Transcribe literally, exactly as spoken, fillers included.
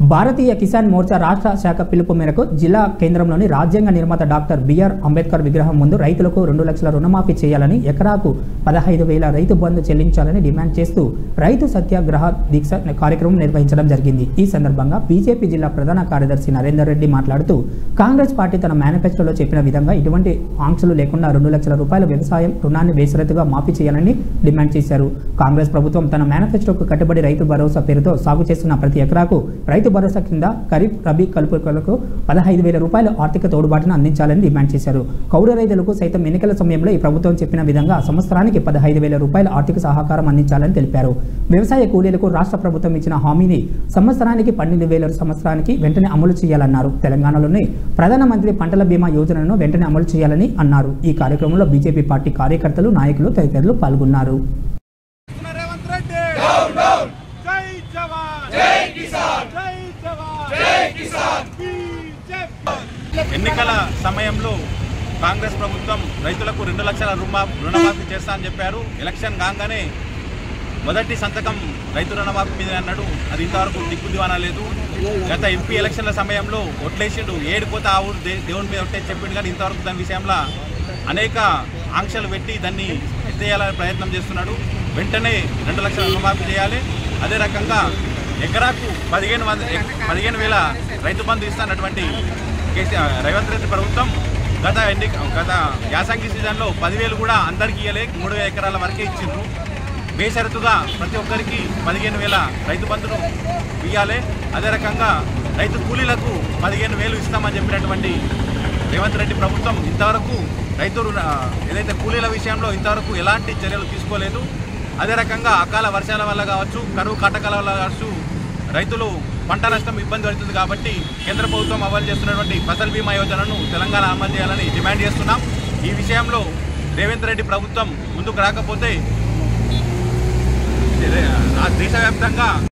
భారతీయ కిసాన్ మోర్చా రాష్ట్ర శాఖ పిలుపు మేరకు జిల్లా కేంద్రంలోని రాజ్యాంగ నిర్మాత డాక్టర్ బిఆర్ అంబేద్కర్ విగ్రహం ముందు రైతులకు రెండు లక్షల రుణమాఫీ చేయాలని, ఎకరాకు పదహైదు వేల రైతు బంధు చెల్లించాలని డిమాండ్ చేస్తూ రైతు సత్యాగ్రహ దీక్ష కార్యక్రమం నిర్వహించడం జరిగింది. ఈ సందర్భంగా బీజేపీ జిల్లా ప్రధాన కార్యదర్శి నరేందర్ రెడ్డి మాట్లాడుతూ, కాంగ్రెస్ పార్టీ తన మేనిఫెస్టోలో చెప్పిన విధంగా ఎటువంటి ఆంక్షలు లేకుండా రెండు లక్షల రూపాయల వ్యవసాయం రుణాన్ని బేషరతుగా మాఫీ చేయాలని డిమాండ్ చేశారు. కాంగ్రెస్ ప్రభుత్వం తన మేనిఫెస్టోకు కట్టుబడి రైతు భరోసా పేరుతో సాగు చేస్తున్న ప్రతి ఎకరాకు రైతు భరోసా కింద ఖరీఫ్, రబీ కలుపులకు పదహైదు వేల రూపాయల ఆర్థిక తోడుబాటును అందించాలని డిమాండ్ చేశారు. కౌలు రైతులకు సైతం ఎన్నికల సమయంలో ఈ ప్రభుత్వం చెప్పిన విధంగా సంవత్సరానికి పదహైదు వేల రూపాయల ఆర్థిక సహకారం అందించాలని తెలిపారు. వ్యవసాయ కూలీలకు రాష్ట్ర ప్రభుత్వం ఇచ్చిన హామీని సంవత్సరానికి పన్నెండు వేల సంవత్సరానికి వెంటనే అమలు చేయాలన్నారు. తెలంగాణలోని ప్రధానమంత్రి పంటల బీమా యోజనను వెంటనే అమలు చేయాలని అన్నారు. ఈ కార్యక్రమంలో బీజేపీ పార్టీ కార్యకర్తలు, నాయకులు తదితరులు పాల్గొన్నారు. ఎన్నికల సమయంలో కాంగ్రెస్ ప్రభుత్వం రైతులకు రెండు లక్షల రుణ రుణమాఫీ చేస్తా అని చెప్పారు. ఎలక్షన్ కాగానే మొదటి సంతకం రైతు రుణమాఫీ మీద అన్నాడు. అది ఇంతవరకు దిక్కుదివానా లేదు. గత ఎంపీ ఎలక్షన్ల సమయంలో ఒట్లేసిండు, ఏడుపోతే ఆ ఊరు దేవుని మీద ఒట్టే చెప్పిండు, కానీ ఇంతవరకు దాని విషయంలో అనేక ఆంక్షలు పెట్టి దాన్ని ఎత్తేయాలని ప్రయత్నం చేస్తున్నాడు. వెంటనే రెండు లక్షల రుణమాఫీ చేయాలి. అదే రకంగా ఎకరాకు పదిహేను వంద పదిహేను వేల రైతు బంధు ఇస్తున్నటువంటి కేసీఆర్ రేవంత్ రెడ్డి ప్రభుత్వం గత ఎన్ని గత యాసంగి సీజన్లో పదివేలు కూడా అందరికీ ఇవ్వలే, మూడు వేల ఎకరాల వరకే ఇచ్చిండ్రు. బేషరతుగా ప్రతి ఒక్కరికి పదిహేను వేల రైతు బంధును ఇవ్వాలి. అదే రకంగా రైతు కూలీలకు పదిహేను వేలు ఇస్తామని చెప్పినటువంటి రేవంత్ రెడ్డి ప్రభుత్వం ఇంతవరకు రైతు ఏదైతే కూలీల విషయంలో ఇంతవరకు ఎలాంటి చర్యలు తీసుకోలేదు. అదే రకంగా అకాల వర్షాల వల్ల కావచ్చు, కరువు కాటకాల వల్ల కావచ్చు, రైతులు పంట నష్టం ఇబ్బంది పడుతుంది. కాబట్టి కేంద్ర ప్రభుత్వం అమలు చేస్తున్నటువంటి ఫసల్ బీమా యోజనను తెలంగాణ అమలు చేయాలని డిమాండ్ చేస్తున్నాం. ఈ విషయంలో రేవంత్ రెడ్డి ప్రభుత్వం ముందుకు రాకపోతే దేశవ్యాప్తంగా